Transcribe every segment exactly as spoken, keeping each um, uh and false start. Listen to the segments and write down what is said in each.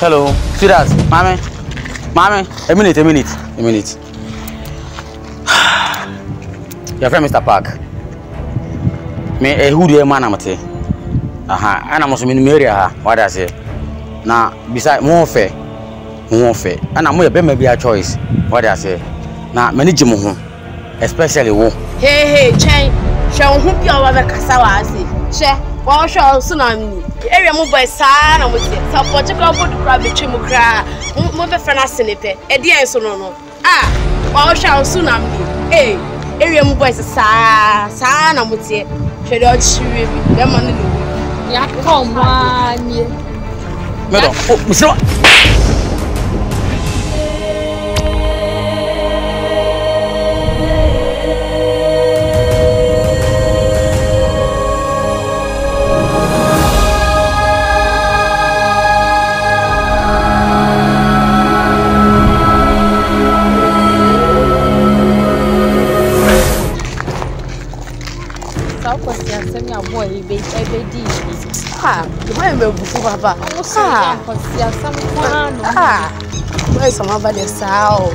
Hello, sweetheart, mommy, mommy, a minute, a minute, a minute. Your friend Mister Park. Me a who do man amate. Aha, and I must mean area. What I say. Now, beside more fair, more fair, and I'm going to be a choice. What I say. Now, manage him, especially wo. Hey, hey, chain. Shall whoop your other Casawazi. Share, well, shall tsunami. Area move by son, and with it. Support to go to grab the chimukra. Move a fan as snippet. A dear son. Ah, well, shall tsunami. Hey, area move by sa, son, and with it. Should I chew them on the yeah, come on, Madam, oh, Mister Ah, the way we before Papa. Ah, ah, where's some of the sow?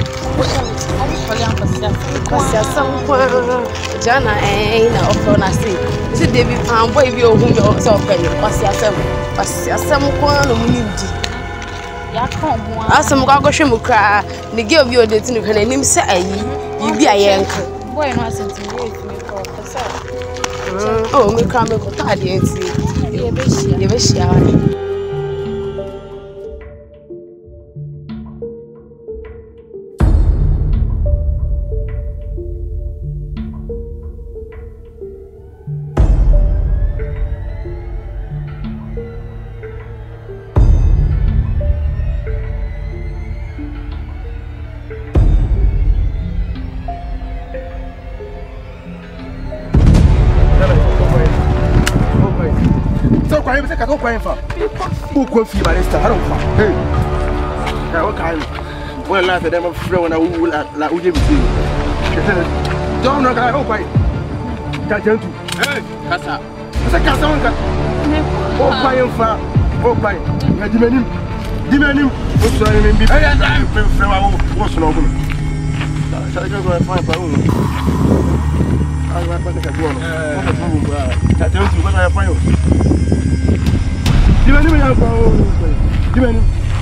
Jana ain't no phone. I see. Is it David Palm? Boy, you whom you also pay. What's your some? What's your some corn of music? Some cargo shimuka. The girl of your dating to her name say, you be a yank. Boy, no sense to me. Oh, me come back to the you wish you who could feel my sister? I don't know. Hey, okay. Well, last of them, I'm throwing a wool at La Uji. Don't know. I hope I can't tell you. Hey, Cassa. It's a Cassanka. Oh, fire, fire. Oh, fire. Demand him. Demand him. What's the name? Hey, I'm from our what's no good. Shall I go and find my own? I'm not going to get one. I tell you what I find. Give me a Give me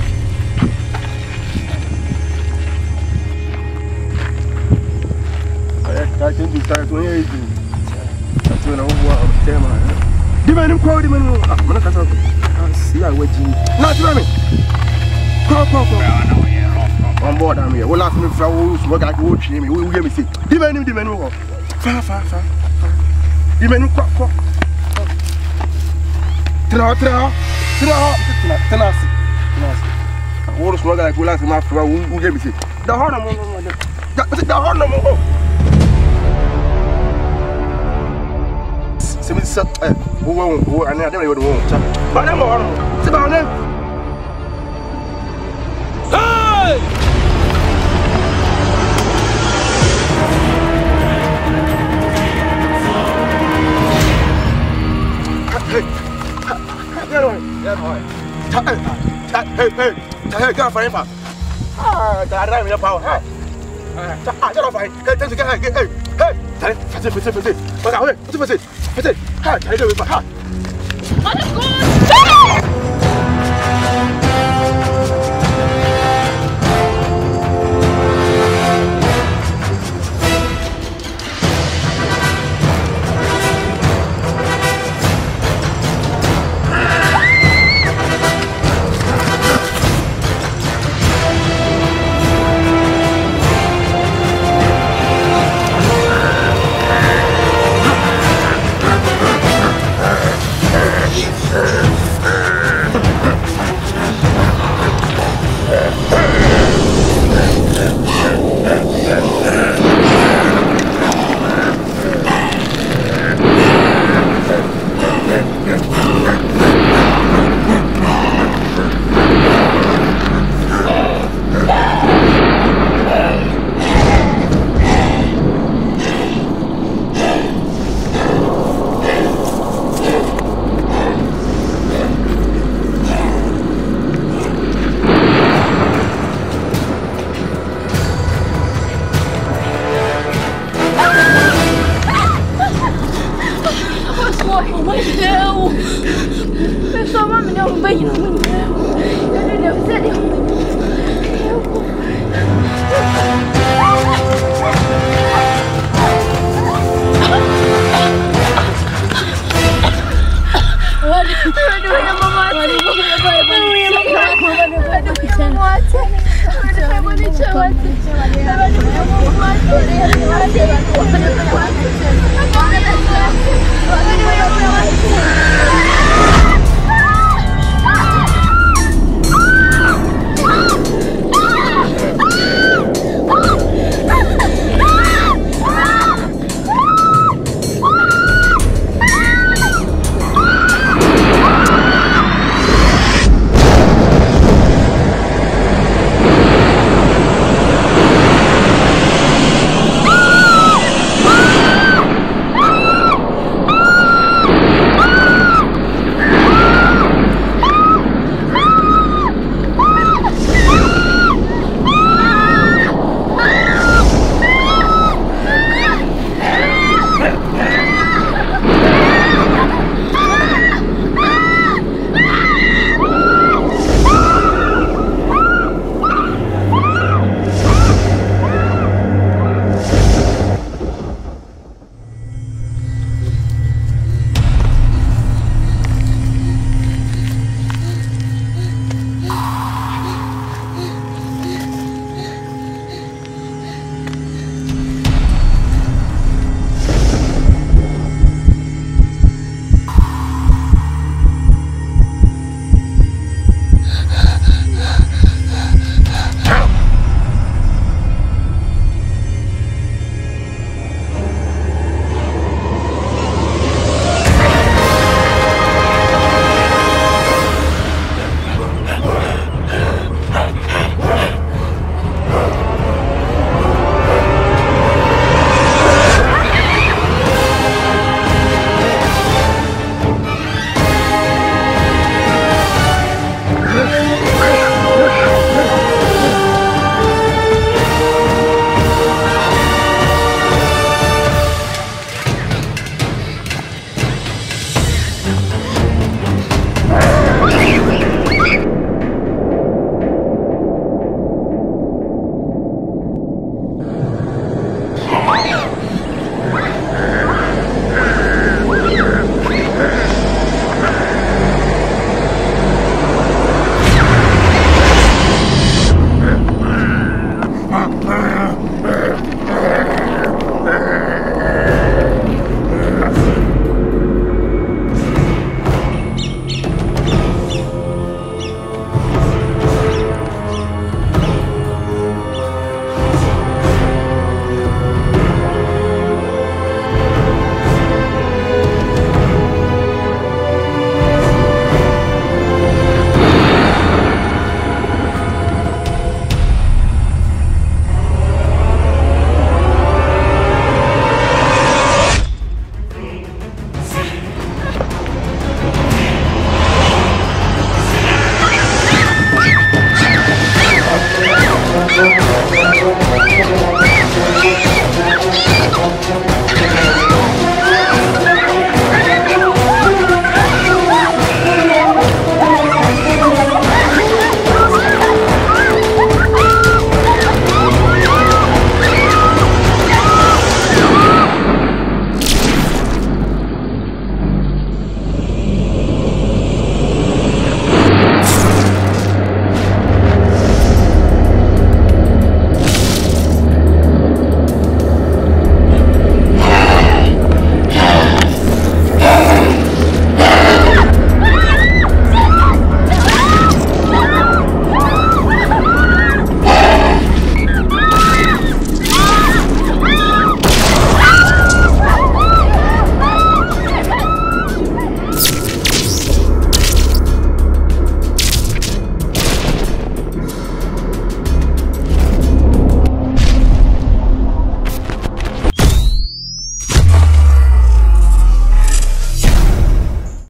I think you start to hear it. That's when I want to tell my Give me a crowd. I'm going to see I wait. Not me. Come, come, come. On board, I'm here. We'll ask me for who's what I could see me. We'll give me see. Give me the menu. Far, far, far. Give me a crop, crop. Tra, tra. Tenasi, tenasi. What is wrong? I will ask my friend who gave me the horn. The horn. Simi set. Who won't? Who I never would want. But I'm on. Sit down there. Hey! Hey! Hey, hey, hey, get off my phone. Ah, that I'm in the power. Hey, get off my head. Hey, hey, hey, hey, hey, fast it, fast it, fast it. But I will, fast it, fast it, fast it. Hey, hey, do it, but ha. What is good?